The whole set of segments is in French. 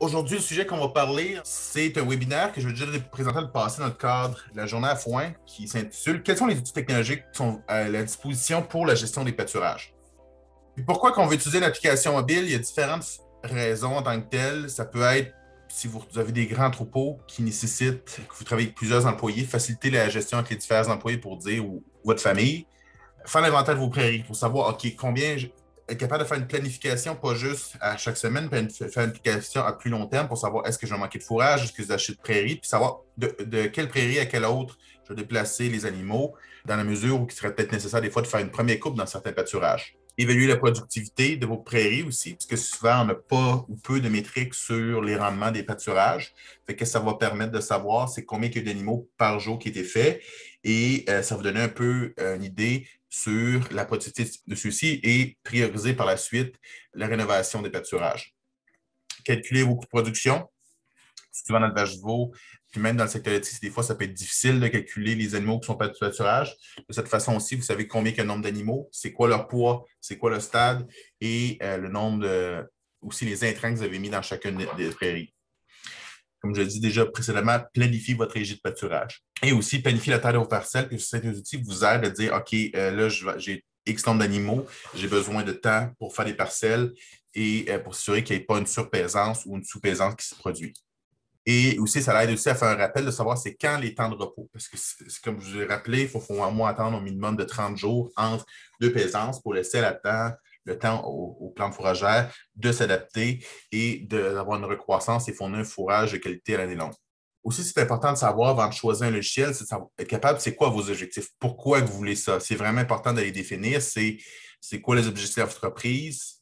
Aujourd'hui, le sujet qu'on va parler, c'est un webinaire que je vais déjà présenter dans le passé dans le cadre de la journée à foin qui s'intitule Quels sont les outils technologiques qui sont à la disposition pour la gestion des pâturages? Puis pourquoi qu'on veut utiliser une application mobile? Il y a différentes raisons en tant que telles. Ça peut être si vous avez des grands troupeaux qui nécessitent que vous travaillez avec plusieurs employés, faciliter la gestion avec les différents employés pour dire ou votre famille, faire l'inventaire de vos prairies pour savoir, OK, combien être capable de faire une planification, pas juste à chaque semaine, mais faire une planification à plus long terme pour savoir est-ce que je vais manquer de fourrage, est-ce que je achète de prairies, puis savoir de quelle prairie à quelle autre je vais déplacer les animaux dans la mesure où il serait peut-être nécessaire des fois de faire une première coupe dans certains pâturages. Évaluer la productivité de vos prairies aussi, parce que souvent, on n'a pas ou peu de métriques sur les rendements des pâturages. Fait que ça va permettre de savoir c'est combien il y a d'animaux par jour qui étaient faits et ça va vous donner un peu une idée sur la productivité de ceux-ci et prioriser par la suite la rénovation des pâturages. Calculer vos coûts de production. Souvent dans le vache veau, puis même dans le secteur laitier, des fois, ça peut être difficile de calculer les animaux qui sont pas de pâturage. De cette façon aussi, vous savez combien il y a le nombre d'animaux, c'est quoi leur poids, c'est quoi le stade et le nombre aussi les intrants que vous avez mis dans chacune des prairies. Comme je l'ai dit déjà précédemment, planifiez votre régie de pâturage. Et aussi, planifiez la taille de vos parcelles, que ces deux outils vous aident à dire, OK, là, j'ai X nombre d'animaux, j'ai besoin de temps pour faire des parcelles et pour s'assurer qu'il n'y ait pas une surpaisance ou une sous-paisance qui se produit. Et aussi, ça l'aide aussi à faire un rappel de savoir c'est quand les temps de repos. Parce que, comme je vous l'ai rappelé, il faut au moins attendre au minimum de 30 jours entre deux paisances pour laisser le temps aux plantes fourragères de s'adapter et d'avoir une recroissance et fournir un fourrage de qualité à l'année longue. Aussi, c'est important de savoir avant de choisir un logiciel, c'est être capable, c'est quoi vos objectifs? Pourquoi vous voulez ça? C'est vraiment important de les définir. C'est quoi les objectifs de l'entreprise?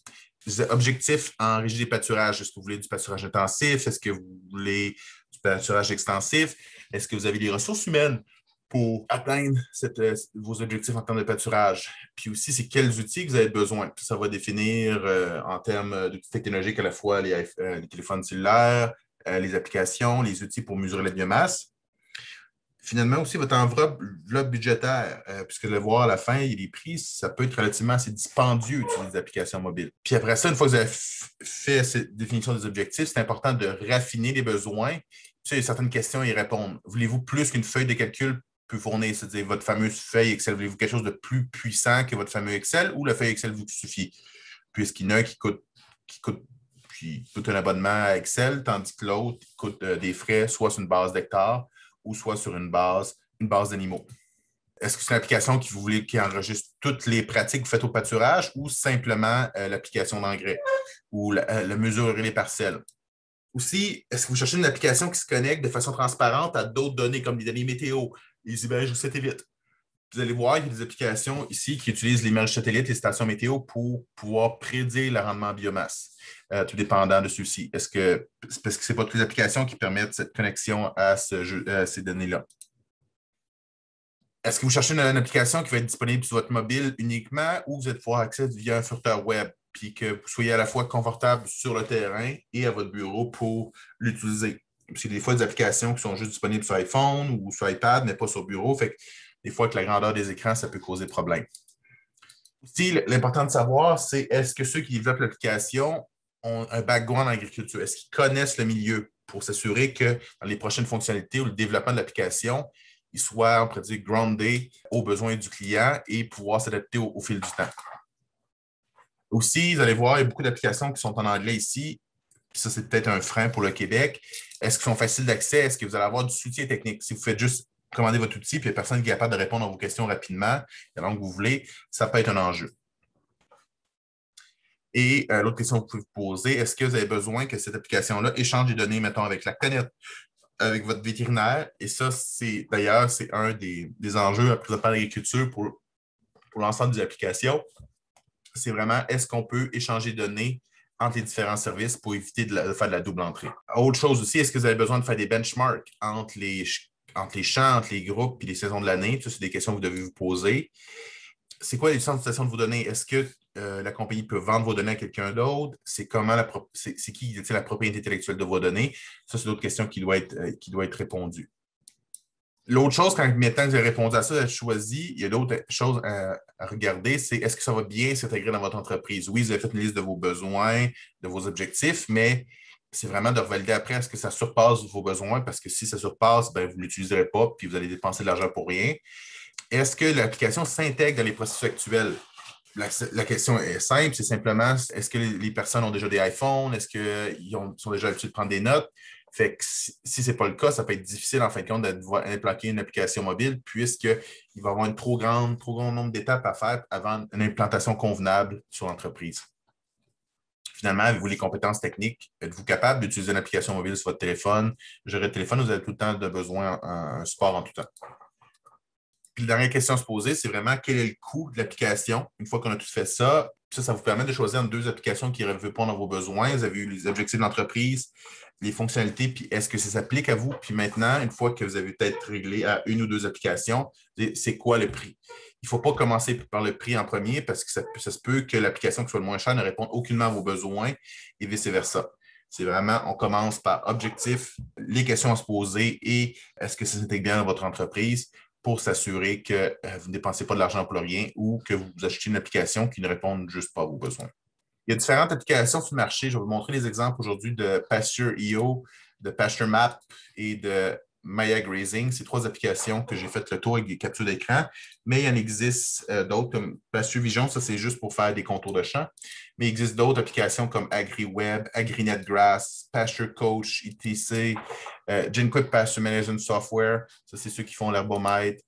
Objectifs en régie des pâturages. Est-ce que vous voulez du pâturage intensif? Est-ce que vous voulez du pâturage extensif? Est-ce que vous avez les ressources humaines pour atteindre vos objectifs en termes de pâturage? Puis aussi, c'est quels outils que vous avez besoin. Ça va définir en termes d'outils technologiques à la fois les téléphones cellulaires, les applications, les outils pour mesurer la biomasse. Finalement, aussi, votre enveloppe budgétaire, puisque le voir à la fin, il y a des prix, ça peut être relativement assez dispendieux d'utiliser des applications mobiles. Puis après ça, une fois que vous avez fait cette définition des objectifs, c'est important de raffiner les besoins. Tu sais, il y a certaines questions à y répondre. Voulez-vous plus qu'une feuille de calcul peut fournir, c'est-à-dire votre fameuse feuille Excel? Voulez-vous quelque chose de plus puissant que votre fameux Excel ou la feuille Excel vous suffit? Puisqu'il y en a un qui coûte un abonnement à Excel, tandis que l'autre coûte des frais, soit sur une base d'hectares, ou soit sur une base d'animaux. Est-ce que c'est une application qui enregistre toutes les pratiques que vous faites au pâturage ou simplement l'application d'engrais ou la mesurer les parcelles? Aussi, est-ce que vous cherchez une application qui se connecte de façon transparente à d'autres données comme les données météo, les images satellites? Vous allez voir, il y a des applications ici qui utilisent les images satellites, les stations météo pour pouvoir prédire le rendement en biomasse, tout dépendant de ceux-ci. Parce que ce n'est pas toutes les applications qui permettent cette connexion à ces données-là. Est-ce que vous cherchez une application qui va être disponible sur votre mobile uniquement ou vous êtes pouvoir accès via un furteur web, puis que vous soyez à la fois confortable sur le terrain et à votre bureau pour l'utiliser? Parce qu'il y a des fois des applications qui sont juste disponibles sur iPhone ou sur iPad, mais pas sur bureau. Fait que des fois, avec la grandeur des écrans, ça peut causer problème. Aussi, l'important de savoir, c'est est-ce que ceux qui développent l'application ont un background en agriculture? Est-ce qu'ils connaissent le milieu pour s'assurer que dans les prochaines fonctionnalités ou le développement de l'application, ils soient, on pourrait dire, groundés aux besoins du client et pouvoir s'adapter au fil du temps? Aussi, vous allez voir, il y a beaucoup d'applications qui sont en anglais ici. Puis ça, c'est peut-être un frein pour le Québec. Est-ce qu'ils sont faciles d'accès? Est-ce que vous allez avoir du soutien technique? Si vous faites juste commander votre outil, puis il n'y a personne qui est capable de répondre à vos questions rapidement, la langue que vous voulez, ça peut être un enjeu. Et l'autre question que vous pouvez vous poser, est-ce que vous avez besoin que cette application-là échange des données, mettons, avec la planète, avec votre vétérinaire? Et ça, d'ailleurs, c'est un des enjeux à présenter par l'agriculture pour l'ensemble des applications. C'est vraiment, est-ce qu'on peut échanger des données entre les différents services pour éviter de faire de la double entrée? Autre chose aussi, est-ce que vous avez besoin de faire des benchmarks entre les champs, entre les groupes et les saisons de l'année? Ça, c'est des questions que vous devez vous poser. C'est quoi les d'utilisation de vos données? Est-ce que la compagnie peut vendre vos données à quelqu'un d'autre? C'est qui détient la propriété intellectuelle de vos données? Ça, c'est d'autres questions qui doivent être répondues. L'autre chose, quand maintenant que j'ai répondu à ça, j'ai choisi, il y a d'autres choses à regarder, c'est est-ce que ça va bien s'intégrer dans votre entreprise? Oui, vous avez fait une liste de vos besoins, de vos objectifs, mais c'est vraiment de revalider après, est-ce que ça surpasse vos besoins? Parce que si ça surpasse, ben, vous ne l'utiliserez pas, puis vous allez dépenser de l'argent pour rien. Est-ce que l'application s'intègre dans les processus actuels? La question est simple, c'est simplement, est-ce que les personnes ont déjà des iPhones? Est-ce qu'ils sont déjà habitués de prendre des notes? Fait que si ce n'est pas le cas, ça peut être difficile en fin de compte d'implanter une application mobile puisqu'il va y avoir un trop grand nombre d'étapes à faire avant une implantation convenable sur l'entreprise. Finalement, avez-vous les compétences techniques? Êtes-vous capable d'utiliser une application mobile sur votre téléphone? Gérer le téléphone, vous avez tout le temps de besoin un support en tout temps. Puis la dernière question à se poser, c'est vraiment quel est le coût de l'application une fois qu'on a tout fait ça. Ça vous permet de choisir entre deux applications qui répondent à vos besoins. Vous avez eu les objectifs de l'entreprise, les fonctionnalités, puis est-ce que ça s'applique à vous? Puis maintenant, une fois que vous avez peut-être réglé à une ou deux applications, c'est quoi le prix? Il ne faut pas commencer par le prix en premier parce que ça se peut que l'application qui soit le moins chère ne réponde aucunement à vos besoins et vice-versa. C'est vraiment, on commence par objectif, les questions à se poser et est-ce que ça s'intègre bien dans votre entreprise pour s'assurer que vous ne dépensez pas de l'argent pour rien ou que vous achetez une application qui ne répond juste pas à vos besoins. Il y a différentes applications sur le marché. Je vais vous montrer les exemples aujourd'hui de Pasture.io, de PastureMap et de Maya Grazing. C'est trois applications que j'ai fait le tour avec des captures d'écran, mais il y en existe d'autres comme Pasture Vision, ça c'est juste pour faire des contours de champ. Mais il existe d'autres applications comme AgriWeb, AgriNetGrass, Pasture Coach, etc., GenQuick Pasture Management Software, ça c'est ceux qui font l'herbomètre,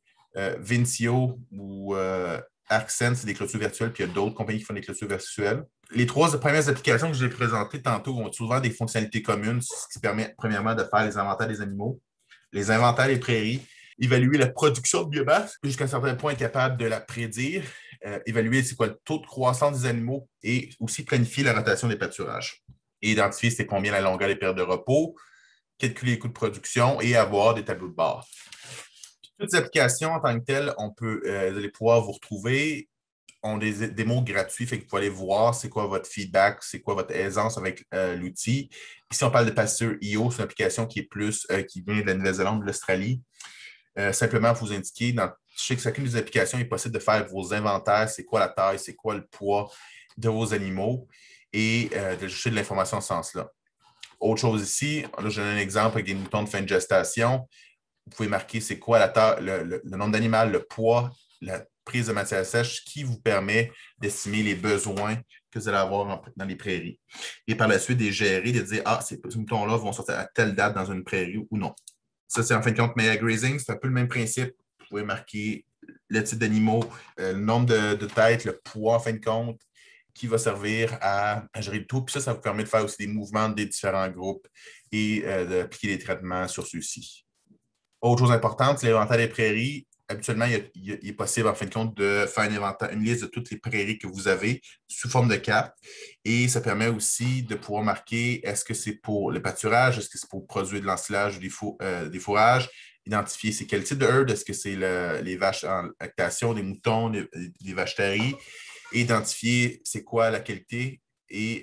Vincio ou Arcsen, c'est des clôtures virtuelles, puis il y a d'autres compagnies qui font des clôtures virtuelles. Les trois premières applications que je vais présenter tantôt ont souvent des fonctionnalités communes, ce qui permet premièrement de faire les inventaires des animaux, les inventaires des prairies, évaluer la production de biomasse, jusqu'à un certain point être capable de la prédire, évaluer c'est quoi le taux de croissance des animaux et aussi planifier la rotation des pâturages. Et identifier c'est combien la longueur des périodes de repos, calculer les coûts de production et avoir des tableaux de bord. Toutes les applications en tant que telles, vous allez pouvoir vous retrouver ont des démos gratuits, fait que vous pouvez aller voir c'est quoi votre feedback, c'est quoi votre aisance avec l'outil. Puis si on parle de Pasture.io, c'est une application qui est plus, qui vient de la Nouvelle-Zélande, de l'Australie. Simplement, vous indiquer, je sais que chacune des applications est possible de faire vos inventaires, c'est quoi la taille, c'est quoi le poids de vos animaux et de chercher de l'information en ce sens-là. Autre chose ici, là, je donne un exemple avec des moutons de fin de gestation. Vous pouvez marquer c'est quoi la taille, le nombre d'animaux, le poids, la prise de matière sèche qui vous permet d'estimer les besoins que vous allez avoir dans les prairies. Et par la suite, de gérer, de dire ces moutons-là vont sortir à telle date dans une prairie ou non. Ça, c'est en fin de compte Maya Grazing, c'est un peu le même principe. Vous pouvez marquer le type d'animaux, le nombre de têtes, le poids en fin de compte, qui va servir à gérer le tout. Puis ça vous permet de faire aussi des mouvements des différents groupes et d'appliquer des traitements sur ceux-ci. Autre chose importante, c'est l'inventaire des prairies. Habituellement, il est possible, en fin de compte, de faire une liste de toutes les prairies que vous avez sous forme de carte. Et ça permet aussi de pouvoir marquer est-ce que c'est pour le pâturage, est-ce que c'est pour produire de l'ensilage ou des fourrages, identifier c'est quel type de herd, est-ce que c'est les vaches en lactation, des moutons, des vaches taries, et identifier c'est quoi la qualité et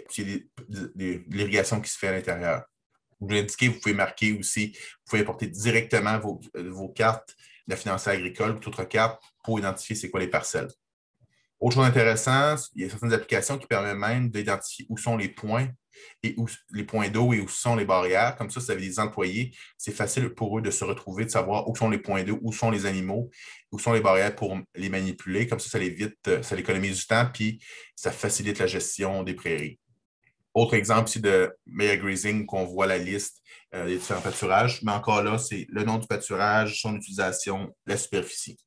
l'irrigation qui se fait à l'intérieur. Vous l'indiquez, vous pouvez marquer aussi, vous pouvez importer directement vos cartes de la financière agricole ou toute autre carte pour identifier c'est quoi les parcelles. Autre chose intéressante, il y a certaines applications qui permettent même d'identifier où sont les points et les points d'eau et où sont les barrières. Comme ça, si vous avez des employés, c'est facile pour eux de se retrouver, de savoir où sont les points d'eau, où sont les animaux, où sont les barrières pour les manipuler. Comme ça l'évite, ça économise du temps, puis ça facilite la gestion des prairies. Autre exemple ici de Maya Grazing, qu'on voit la liste des différents pâturages. Mais encore là, c'est le nom du pâturage, son utilisation, la superficie.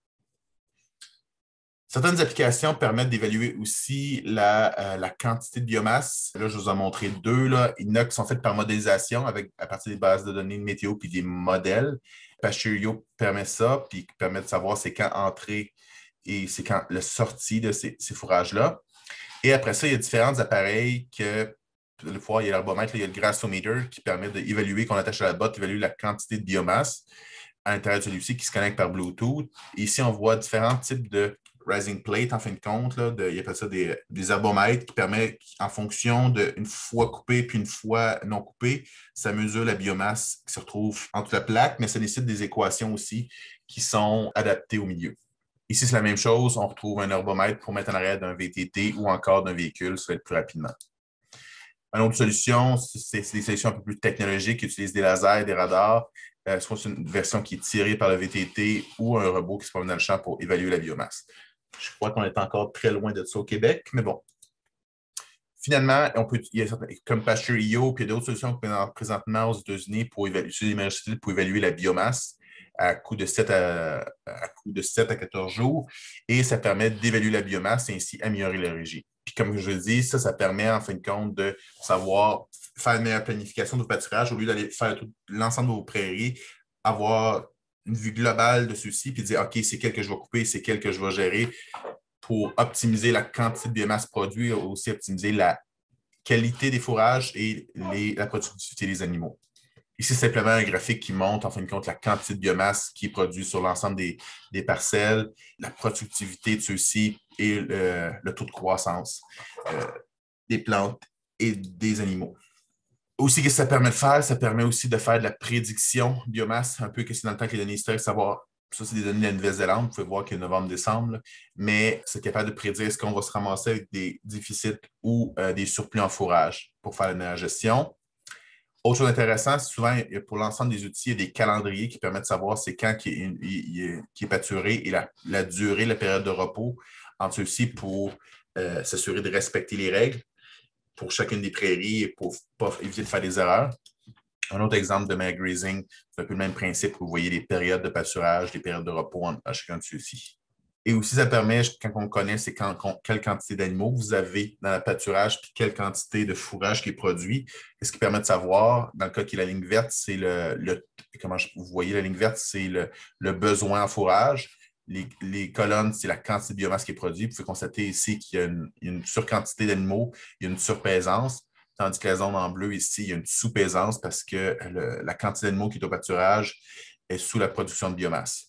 Certaines applications permettent d'évaluer aussi la quantité de biomasse. Là, je vous en ai montré deux. Là. Il y en a qui sont faites par modélisation à partir des bases de données de météo puis des modèles. Pasture.io permet ça, puis permet de savoir c'est quand entrer et c'est quand la sortie de ces fourrages-là. Et après ça, il y a différents appareils que il y a l'herbomètre, il y a le grassometer qui permet d'évaluer, qu'on attache à la botte, évaluer la quantité de biomasse à l'intérieur de celui-ci qui se connecte par Bluetooth. Et ici, on voit différents types de rising plate, en fin de compte. Là, ils appellent ça des herbomètres qui permettent, en fonction d'une fois coupée puis une fois non coupée, ça mesure la biomasse qui se retrouve entre la plaque, mais ça nécessite des équations aussi qui sont adaptées au milieu. Ici, c'est la même chose. On retrouve un herbomètre pour mettre en arrière d'un VTT ou encore d'un véhicule, ça va être plus rapidement. Une autre solution, c'est des solutions un peu plus technologiques qui utilisent des lasers, des radars, soit c'est une version qui est tirée par le VTT ou un robot qui se promène dans le champ pour évaluer la biomasse. Je crois qu'on est encore très loin de ça au Québec, mais bon. Finalement, il y a comme Pasture.io, puis il y a d'autres solutions présentement aux États-Unis pour évaluer la biomasse à coût de 7 à 14 jours. Et ça permet d'évaluer la biomasse et ainsi améliorer la régie. Puis comme je le dis, ça permet en fin de compte de savoir faire une meilleure planification de pâturage au lieu d'aller faire l'ensemble de vos prairies, avoir une vue globale de ceux-ci, puis dire, OK, c'est quel que je vais couper, c'est quel que je vais gérer pour optimiser la quantité de biomasse produite, aussi optimiser la qualité des fourrages et la productivité des animaux. Ici, c'est simplement un graphique qui montre, en fin de compte, la quantité de biomasse qui est produite sur l'ensemble des parcelles, la productivité de ceux-ci et le taux de croissance des plantes et des animaux. Aussi, qu'est-ce que ça permet de faire? Ça permet aussi de faire de la prédiction biomasse, un peu que c'est dans le temps que les données historiques, savoir, ça, c'est des données de la Nouvelle-Zélande, vous pouvez voir qu'il y a novembre-décembre, mais c'est capable de prédire est-ce qu'on va se ramasser avec des déficits ou des surplus en fourrage pour faire la meilleure gestion. Autre chose intéressante, souvent, pour l'ensemble des outils, il y a des calendriers qui permettent de savoir c'est quand qui est pâturé et la durée, la période de repos entre ceux-ci pour s'assurer de respecter les règles pour chacune des prairies et pour éviter de faire des erreurs. Un autre exemple de mag grazing, c'est un peu le même principe où vous voyez les périodes de pâturage, les périodes de repos à chacun de ceux-ci. Et aussi, ça permet, quand on connaît, c'est quelle quantité d'animaux vous avez dans le pâturage, puis quelle quantité de fourrage qui est produit. Et ce qui permet de savoir, dans le cas qui est la ligne verte, c'est comment vous voyez la ligne verte, c'est le besoin en fourrage. Les colonnes, c'est la quantité de biomasse qui est produite. Vous pouvez constater ici qu'il y a une surquantité d'animaux, il y a une surpaisance. Tandis que la zone en bleu, ici, il y a une sous-paisance parce que la quantité d'animaux qui est au pâturage est sous la production de biomasse.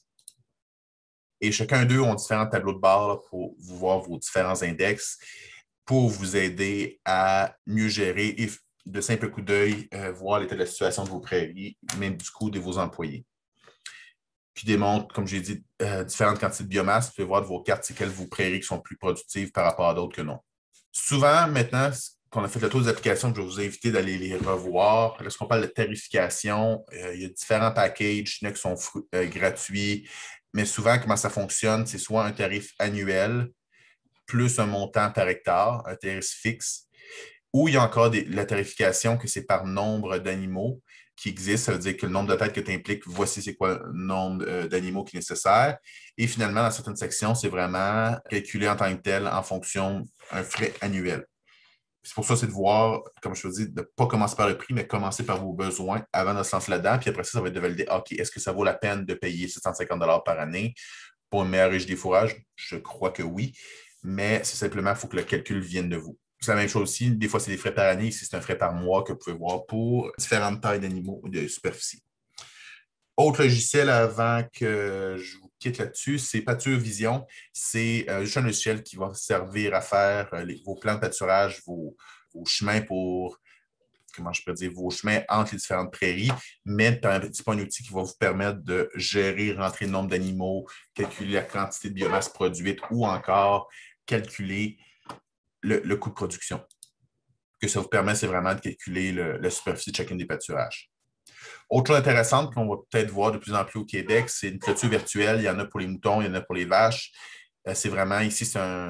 Et chacun d'eux ont différents tableaux de bord là, pour vous voir vos différents index pour vous aider à mieux gérer et de simple coup d'œil voir l'état de la situation de vos prairies, même du coup de vos employés. Puis démontre, comme j'ai dit, différentes quantités de biomasse. Vous pouvez voir de vos cartes, c'est quelles vos prairies qui sont plus productives par rapport à d'autres que non. Souvent, maintenant, qu'on a fait le tour des applications, je vais vous inviter d'aller les revoir. Lorsqu'on parle de tarification, il y a différents packages, il y en a qui sont gratuits, mais souvent, comment ça fonctionne, c'est soit un tarif annuel plus un montant par hectare, un tarif fixe, ou il y a encore la tarification que c'est par nombre d'animaux qui existe. Ça veut dire que le nombre de têtes que tu impliques, voici c'est quoi le nombre d'animaux qui est nécessaire. Et finalement, dans certaines sections, c'est vraiment calculé en tant que tel en fonction d'un frais annuel. C'est pour ça, c'est de voir, comme je vous dis, de ne pas commencer par le prix, mais commencer par vos besoins avant de se lancer là-dedans. Puis après ça, ça va être de valider, OK, est-ce que ça vaut la peine de payer 750 par année pour une meilleure régie des fourrages? Je crois que oui, mais c'est simplement, il faut que le calcul vienne de vous. C'est la même chose aussi. Des fois, c'est des frais par année. Ici, c'est un frais par mois que vous pouvez voir pour différentes tailles d'animaux de superficie. Autre logiciel avant que je vous quitte là-dessus, c'est Pâture Vision. C'est juste un logiciel qui va servir à faire vos plans de pâturage, vos chemins pour, comment je peux dire, vos chemins entre les différentes prairies, mais c'est pas un outil qui va vous permettre de gérer, rentrer le nombre d'animaux, calculer la quantité de biomasse produite ou encore calculer le coût de production. Ce que ça vous permet, c'est vraiment de calculer la superficie de chacune des pâturages. Autre chose intéressante qu'on va peut-être voir de plus en plus au Québec, c'est une clôture virtuelle. Il y en a pour les moutons, il y en a pour les vaches. C'est vraiment, ici,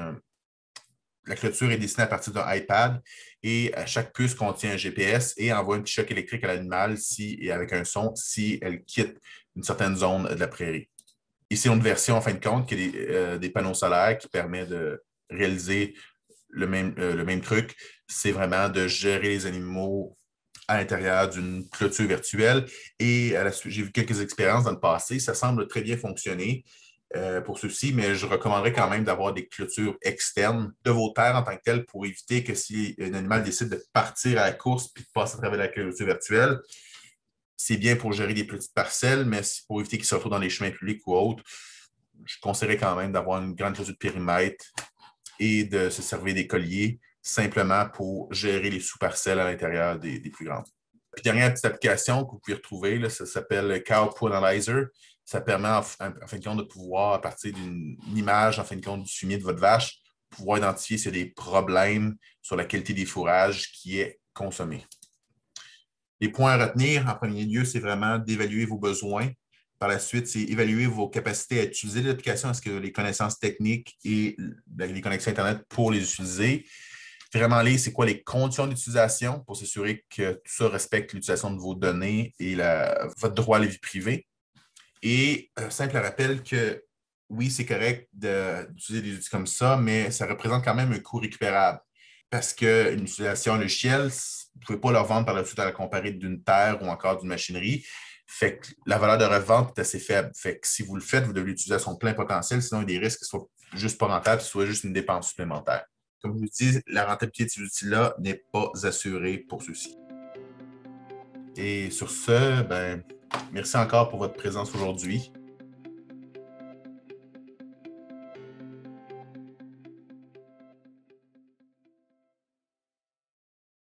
la clôture est dessinée à partir d'un iPad et chaque puce contient un GPS et envoie un petit choc électrique à l'animal et avec un son si elle quitte une certaine zone de la prairie. Ici, on a une version, en fin de compte, qui est des panneaux solaires qui permet de réaliser le même truc. C'est vraiment de gérer les animaux à l'intérieur d'une clôture virtuelle. Et j'ai vu quelques expériences dans le passé. Ça semble très bien fonctionner pour ceux-ci, mais je recommanderais quand même d'avoir des clôtures externes de vos terres en tant que telles pour éviter que si un animal décide de partir à la course puis de passer à travers la clôture virtuelle, c'est bien pour gérer des petites parcelles, mais pour éviter qu'il se retrouve dans les chemins publics ou autres, je conseillerais quand même d'avoir une grande clôture de périmètre et de se servir des colliers simplement pour gérer les sous-parcelles à l'intérieur des plus grandes. Puis, dernière petite application que vous pouvez retrouver, là, ça s'appelle Cow Poo Analyzer. Ça permet, en fin de compte, de pouvoir, à partir d'une image, en fin de compte, du fumier de votre vache, pouvoir identifier s'il y a des problèmes sur la qualité des fourrages qui est consommé. Les points à retenir, en premier lieu, c'est vraiment d'évaluer vos besoins. Par la suite, c'est évaluer vos capacités à utiliser l'application, est-ce que les connaissances techniques et les connexions Internet pour les utiliser. Vraiment lire c'est quoi les conditions d'utilisation pour s'assurer que tout ça respecte l'utilisation de vos données et votre droit à la vie privée. Et simple rappel que oui, c'est correct d'utiliser des outils comme ça, mais ça représente quand même un coût récupérable. Parce qu'une utilisation logicielle, vous ne pouvez pas leur vendre par la suite à la comparer d'une terre ou encore d'une machinerie. Fait que la valeur de revente est assez faible. Fait que si vous le faites, vous devez l'utiliser à son plein potentiel, sinon il y a des risques que ce soit juste pas rentable, que ce soit juste une dépense supplémentaire. Comme je vous dis, la rentabilité de ces outils-là n'est pas assurée pour ceux-ci. Et sur ce, merci encore pour votre présence aujourd'hui.